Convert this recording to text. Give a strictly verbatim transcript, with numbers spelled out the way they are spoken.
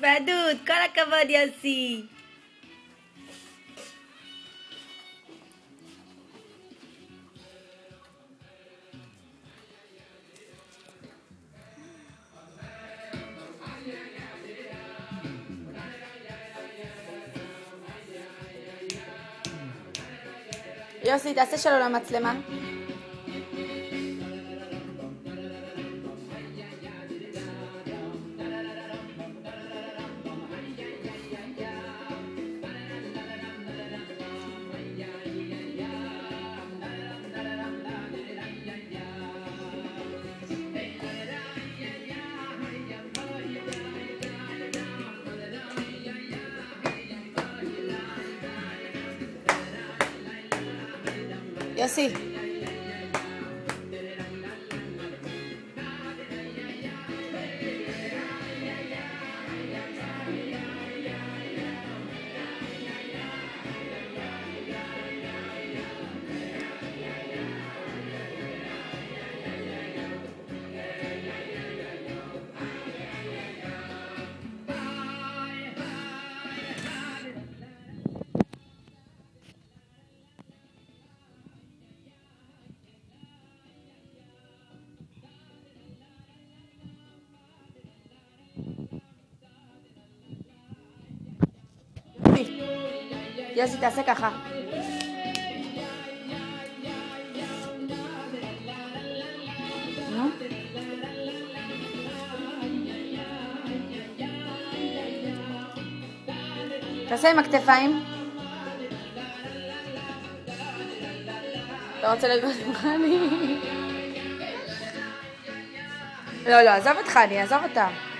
התוועדות, כל הכבוד יוסי. יוסי, תעשה שלו למצלמה. יוסי. יוסי, תעשה ככה. נו. תעשה עם הכתפיים. אתה רוצה לגבות עם חני? לא, לא, עזוב את חני, עזוב אותה.